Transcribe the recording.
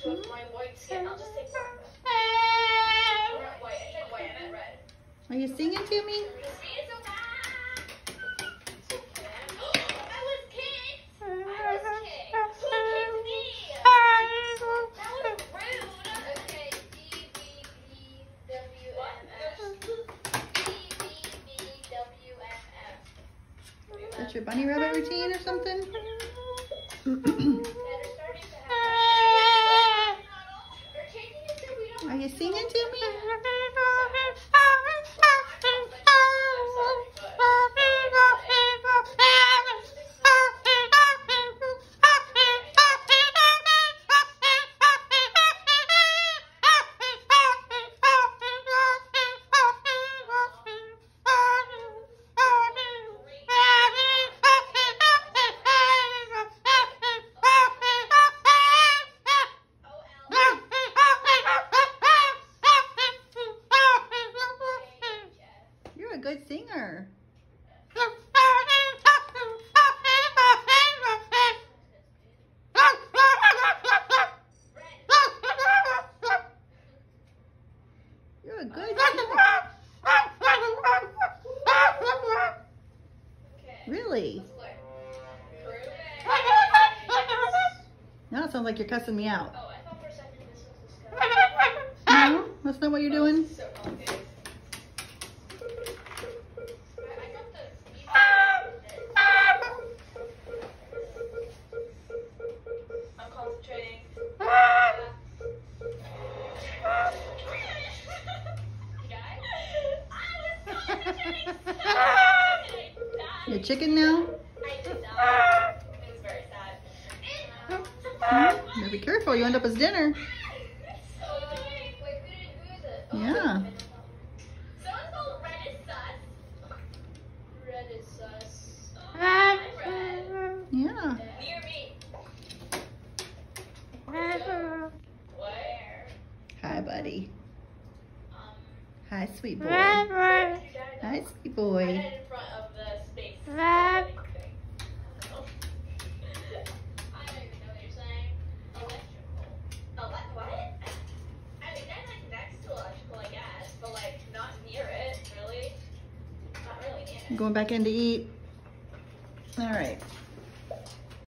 So with my white skin, I'll just take black. Not white. I said white. I meant red. Are you singing to me? The speed is so fast. I was kicked. I was kicked. Who kicked me? That was rude. Okay. BBBWMF. That's your bunny rabbit routine or something? Are you singing to me? You're a good singer. You're a good singer. Really? Now it sounds like you're cussing me out. Oh, I thought for a second this was the sky. No, that's not what you're doing. So complicated. I'm concentrating. You're chicken now? I did not. It was very sad. Better be careful, you end up as dinner. Wait, who is it? Oh, Yeah. someone's called Red is sus. Red is sus. Hi, Red. Yeah. Near me. Where? Hi, buddy. Hi, sweet boy. Your dad Hi, sweet I boy. had it in front of the space. I don't even know what you're saying. Electrical. What? I mean, that's like next to electrical, I guess, but like not near it, really. Not really near it. Going back in to eat.